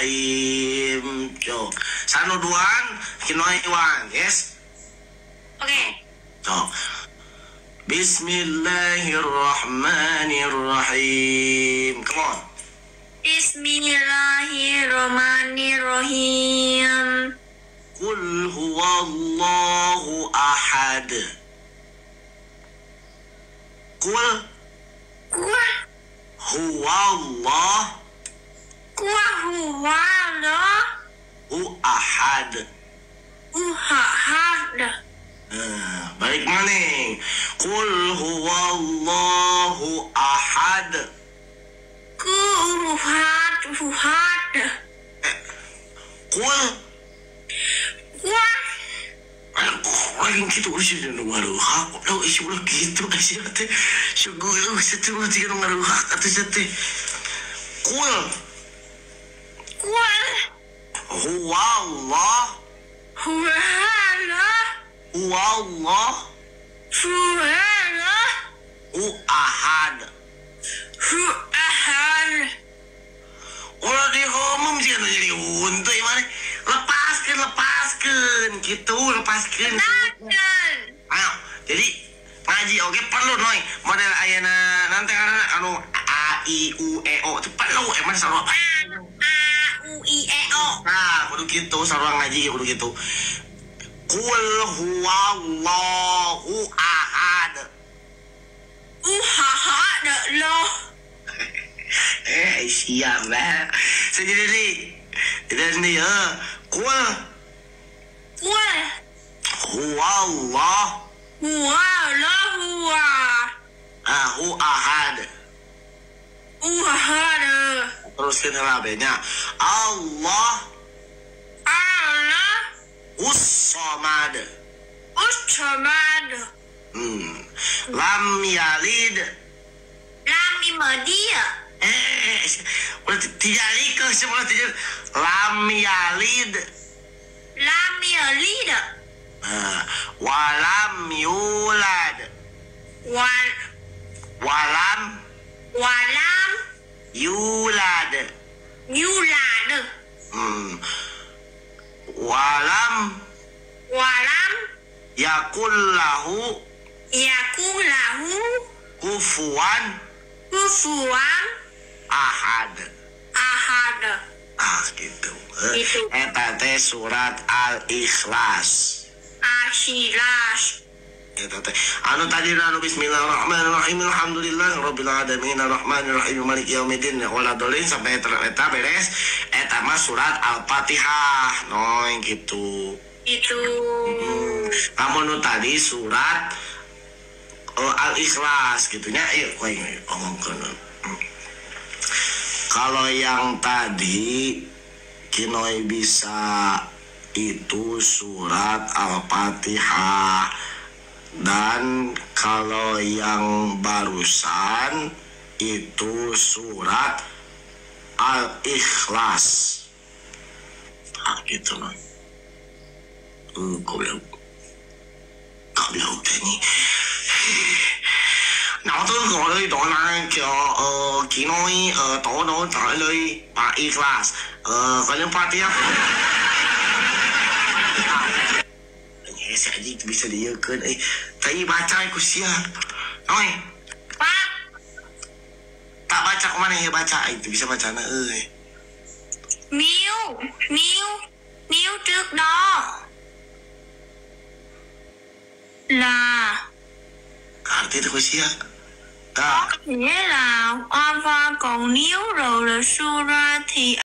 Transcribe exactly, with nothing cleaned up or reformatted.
Bismillahirrahmanirrahim. Yo, sanu duan, kinoi wan, yes? Oke. Okay. So, Bismillahirrahmanirrahim. Come on. Bismillahirrahmanirrahim. Qul huwallahu ahad. Qul Qul huwallahu Qul huwallahu ahad. Ahad. Nah, balik maning. Qul huwallahu ahad. Qul huwallahu Eh, Qul Qul Lagi gitu usia dan ngaruh hak, tahu isu lah gitu aja teh, syukur satu mati kan ngaruh hak atau satu. Qul Qul huwallah huwallahu huwallah huwallahu ahad. ahad. Ulah di homem jangan jadi untuk mana? Lepaskan, lepaskan, gitu, lepaskan. Lepaskan. Ayo, jadi ngaji oke perlu noy model ayana nanti karena anu a i u e o itu perlu emang sarua A U I E O. nah kudu gitu sarua ngaji kudu gitu. Qul huwallahu ahad. Ahad loh. Eh siap lah sendiri nih tidak sendiri ya. Qul Qul huwallahu huwallahu ahu ahad. ahad. Teruskan labenya Allah Allah us-samad. Us-samad. Hmm. Lam yalid. Lam imadia. Eh, udah tidak likah semua tidak. Lam yalid. Lam yalid. Nah, walam yulad. Wal Walam walam yulad. yulad. Hmm. Walam Walam yakul lahu yakun lahu kufuwan kufuwan ahad. ahad. Ah gitu. Gitu. Eta teh surat Al-Ikhlas. Asilas. Eta teh anu tadi anu bismillahirrahmanirrahim alhamdulillahirabbil alamin arrahmanirrahim maliki yaumiddin wala dolin sampai eta beres. Eta mah surat Al-Fatihah noy gitu. Itu. Hmm. Kamu nu tadi surat uh, Al-Ikhlas gitunya. Ayo kowe ngomongkeun. Hmm. Kalau yang tadi Kinoi bisa itu surat Al-Fatihah, dan kalau yang barusan itu surat Al-Ikhlas. Ah gitu loh. Uh, kau bilang kau bilang tadi nó tôi gọi đây đó là kiểu ờ kỹ nói ờ tổ nó trả lời bà e class ờ có liên quan tiếp nghe sẽ gì bisa dia ke eh tadi baca aku sia oi Pak. tak baca ke mana ya baca itu bisa baca na ơi Miu Miu Miu trước đó là arti itu sia có nghĩa là Alpha, còn nếu rồi là Sura thì